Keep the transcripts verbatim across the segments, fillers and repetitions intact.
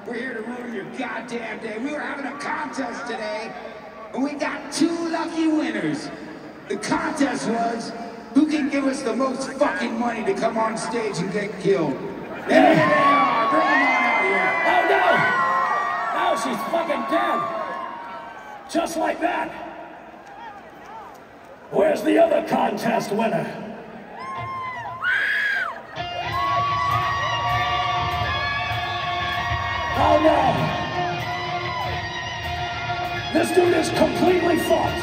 We're here to ruin your goddamn day. We were having a contest today, and we got two lucky winners. The contest was, who can give us the most fucking money to come on stage and get killed? And here they are. Bring them on out here. Oh no! Now she's fucking dead. Just like that. Where's the other contest winner? Oh no! This dude is completely fucked.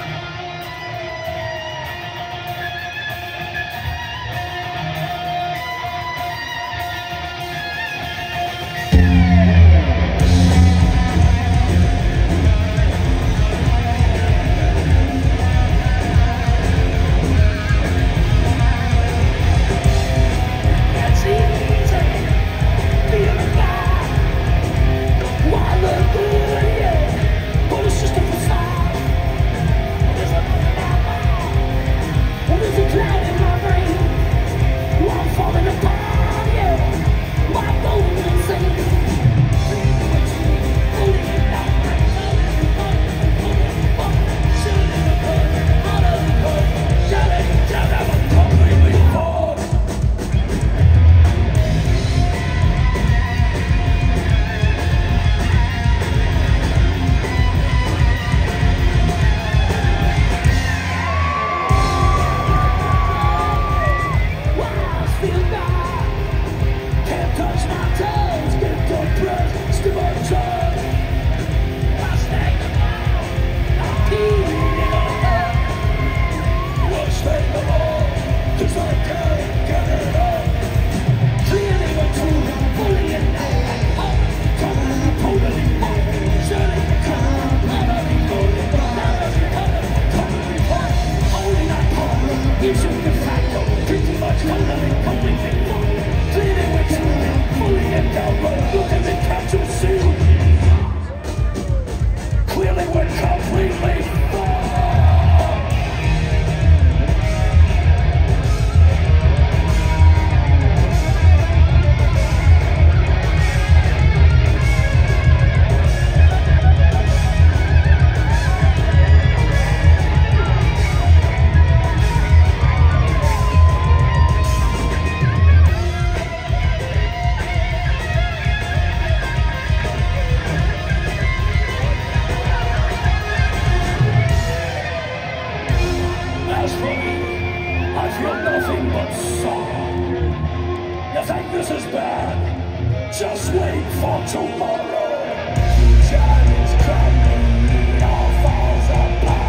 This is bad. Just wait for tomorrow. Future is crumbling, it all falls apart.